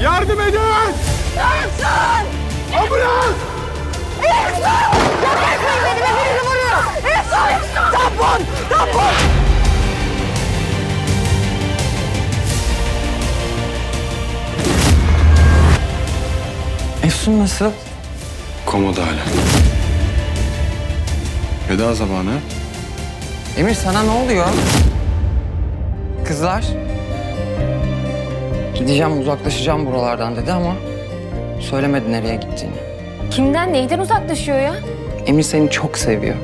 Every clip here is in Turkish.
Yardım edin! Efsun! Ambulans! Efsun! Yok etmeyin beni, birini vuruyor! Efsun! Tampon! Tampon! Efsun nasıl? Komada hala. Veda zamanı. Emir sana ne oluyor? Kızlar. Gideceğim, uzaklaşacağım buralardan dedi ama söylemedi nereye gittiğini. Kimden, neyden uzaklaşıyor ya? Emir seni çok seviyor.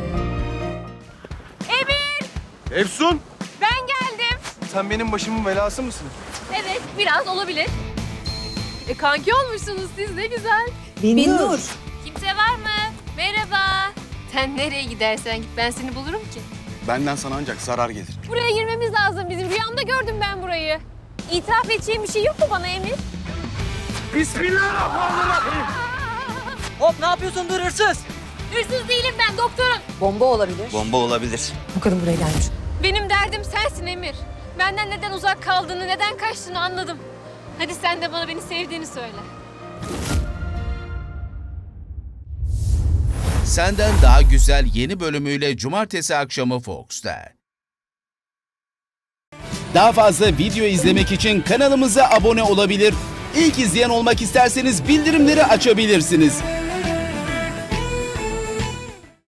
Emir! Efsun! Ben geldim. Sen benim başımın belası mısın? Evet, biraz olabilir. Kanki olmuşsunuz siz, ne güzel. Binnur. Kimse var mı? Merhaba. Sen nereye gidersen git, ben seni bulurum ki. Benden sana ancak zarar gelir. Buraya girmemiz lazım bizim. Rüyamda gördüm ben burayı. İtiraf edeceğim bir şey yok mu bana Emir? Bismillahirrahmanirrahim. Hop ne yapıyorsun dur hırsız? Hırsız değilim ben, doktorum. Bomba olabilir. Bomba olabilir. Bu kadın buraya gelmiş. Benim derdim sensin Emir. Benden neden uzak kaldığını, neden kaçtığını anladım. Hadi sen de bana beni sevdiğini söyle. Senden Daha Güzel yeni bölümüyle cumartesi akşamı Fox'ta. Daha fazla video izlemek için kanalımıza abone olabilir. İlk izleyen olmak isterseniz bildirimleri açabilirsiniz.